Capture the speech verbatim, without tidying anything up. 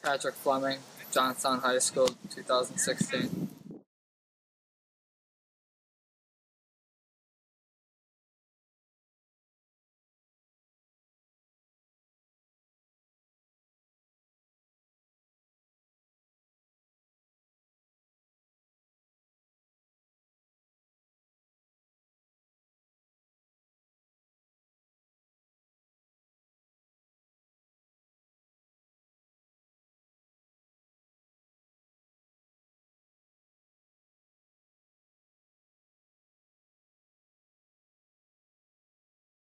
Patrick Fleming, Johnstown High School, two thousand sixteen.